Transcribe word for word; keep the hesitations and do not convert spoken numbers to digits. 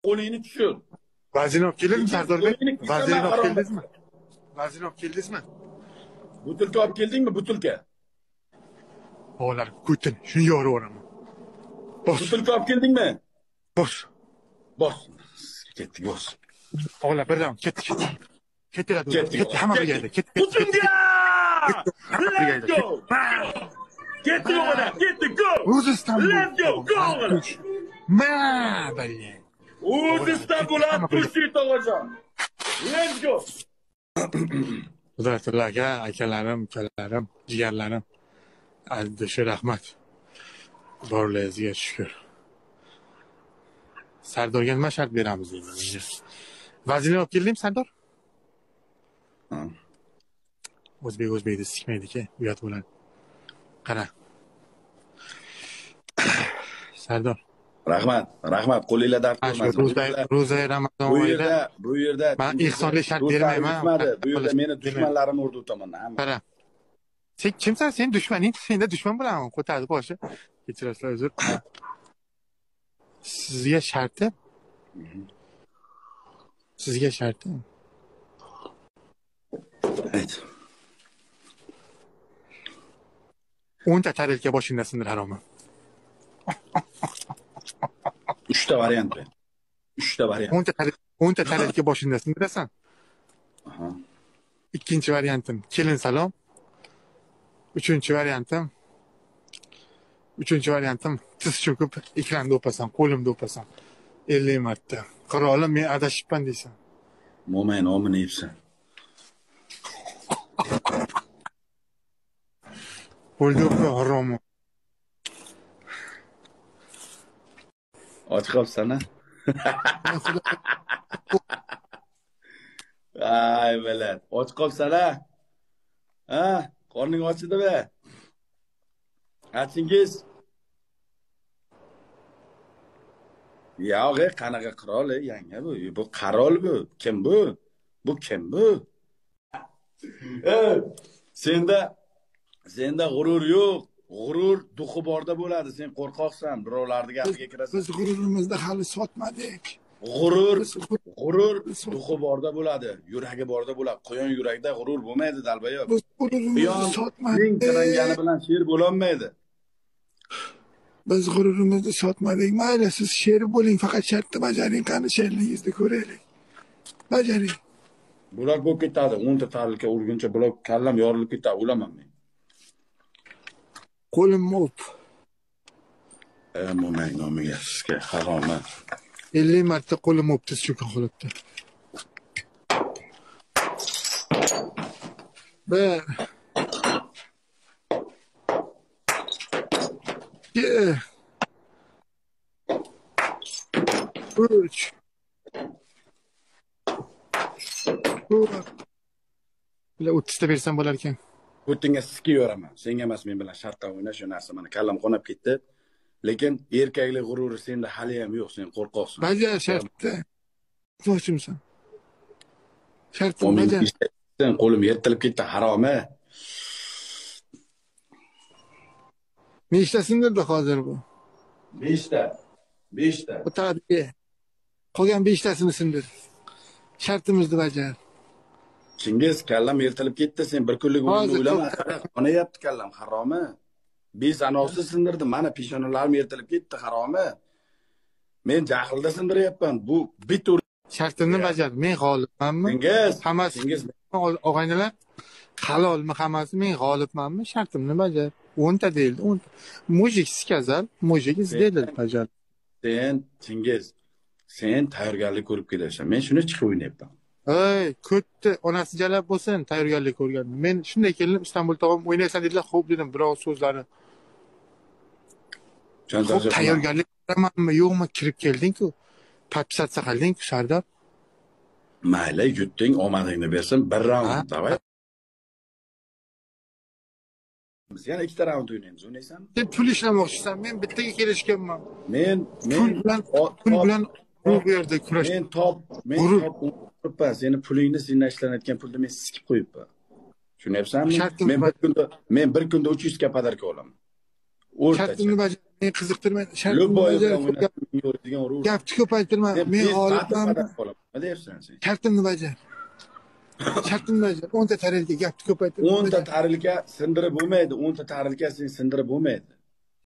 Qo'lingni tushir. Vazirni olib keldingizmi, Sardor Bey? Qo'lingni tushir, Vazirni olib harom. keldingizmi? Vazirni olib keldingizmi? Butulka olib keldingmi, butulka? Olar, Putin, shuni yorib o'raman. Bos. Butulka olib keldingmi? Bos. Bos. Ketdik, bos. Olar, birdan ketdik. Ketdilar. Ketdik, hamma birga. Ketdik. Putinga! Let's go. Ketdik o'g'llar, ketdik, go. O'ziston. Let's go, go o'g'llar. Ma, bilay. O'ziston bo'ladi, Pushti tog'ajon. Let's go. Xudoylar aka, akalarim, ukalarim, jigarlarim. Aldisha rahmat. Borlaringizga shukr. Sardorga nima shart beramiz deyman. Vazirni olib keldingmi, Sardor? Ha. O'zbek o'zbekni sikmaydi-ku, uyat bo'ladi. Qara. Sardor. Rahmat, rahmat. Qo'linglar dard ko'rmasin. Ro'za, ro'za Ramazon bu oyida yerda, bu yerda men ehsonli shart bermayman. Bu yerda meni dushmanlarimni urdi o'taman. Qara. Sen kimsan? Sen dushmaning. Senda dushman bo'laman. Ko'tardi boshi. Kechirasizlar, uzr. Sizga sharti? Sizga sharti? Ayt. o'nta tarelka boshingdan sindir haromi. uchta variant bor. uchta variant. o'nta tarelka, o'nta tarelka boshingdan sindirasan. Aha. Ikkinchi variantim kelin salom. Uchinchi variantim Uchinchi variantim tiz cho'kib ekranda o'pasan, qo'limda o'pasan. ellik marta. Qirolim, men adashibman deysan. Mo'min omini yebsan. Bo'ldi ku harom. Och qolsan-a? Ay bilan, och qolsan-a? Ha? Qorning ochidimi? Achingiz? Yo'q, qanaqa qirol, yanga bu? Bu qarol bu. Kim bu? Bu kim bu? Ey, senda senda g'urur yo'q. G'urur duxi borda bo'ladi. Sen qo'rqoqsan, birovlarning gapiga kirasan. Biz g'ururimizni hali sotmadik. G'urur, g'urur duxi borda bo'ladi, yuragi borda bo'ladi. Quyon yurakda g'urur bo'lmaydi, dalbayoq. Biz g'ururimizni sotmadik. Tirangani bilan sher bo'la olmaydi. Biz g'ururimizni sotmadik. Mayli, siz sher bo'ling, faqat shartni bajaring, qani sherligingizni ko'raylik. Bajaring. Bular bo'lib ketadi. o'nta tarelka urguncha bular kallam yorilib ketadi, o'laman men. Qo'lim o'p. Ey mo'min nomiga sizga haroma. ellik marta qo'lim o'pdi cho'kib qolibdi. Bir. ikki. Uch. to'rt. Bular o'ttizta bersam bo'lar ekan. Putinga sizga yo'raman. Senga emas, men bilan shartda o'ynash, shu narsa meni kallam qonab ketdi. Lekin erkaklik g'ururi senda hali ham yo'q, sen qo'rqoqsan. Bajar shartda. So'chimsan. Shartni bajar. Sen qo'lim yirtilib ketdi, haroma. Nechtasindirdi hozir bu? beshta. beshta. O'tadi. Qolgan beshtasini sindir. Shartimizni bajar. Chingiz, kallam yirtilib ketdi, sen bir kunlik o'yinni o'ylama. Qonayapti kallam, haroma. Biz anosi sindirdim, mana peshonalarim yirtilib ketdi, haroma. Men jahlda sindiryapman. Bu bitur. Shartimni bajar. Men g'olibmanmi? Chingiz, hammasi Chingiz, og'aynilar, halolmi hammasi, men g'olibmanmi? Shartimni bajar. o'nta deyildi, o'nta. Mujik skazal, mujik izdeldi bajar. Sen, Chingiz, sen tayyorgarlik ko'rib kelayapsan. Men shuni chiqib o'ynayapman. Ey, ko'tdi, onasi jalab bo'lsin, tayyorgarlik ko'rgandim. Men shunday keldim, Istanbul tog'am o'ynaysan dedilar, xo'p dedim, biroq so'zlari. Xo'p, tayyorgarlik qilmanmi, yo'qmi, kirib kelding-ku. Podpisatsa qilding-ku, Sardor. Mayli, yutding, omadingni bersin, bir raund, davay. Biz yana ikkita raund o'ynaymiz, o'ynaysanmi? Sen pul ishlamoqchisan, men bittaga kelishganman. Men, men pul bilan, pul bilan bu yerda kurash. Men top, men top uribman. Seni pulingni, sendan ishlanayotgan pulni men sikib qo'yibman. Tushunyapsanmi? Men bir kunda, men bir kunda uch yuz ga podarka olaman. o'rtacha. Shartimni bajar. Men qiziqtirmaydi. Shartimni Любой bajar. bilan o'ynab yuradigan urur. Gapni ko'paytirma. Men olibman. Nima deyapsan sen? Shartimni bajar. Shartimni bajar. o'nta tarilka gapni ko'paytirma. o'nta tarilka sindirib bo'lmaydi. o'nta tarilka sen sindirib bo'lmaydi.